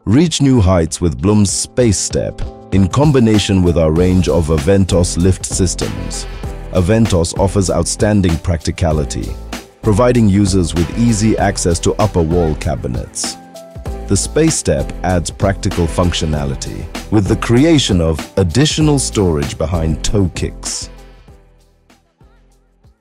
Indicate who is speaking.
Speaker 1: Reach new heights with Blum's Space Step in combination with our range of AVENTOS lift systems. AVENTOS offers outstanding practicality, providing users with easy access to upper wall cabinets. The Space Step adds practical functionality with the creation of additional storage behind toe kicks.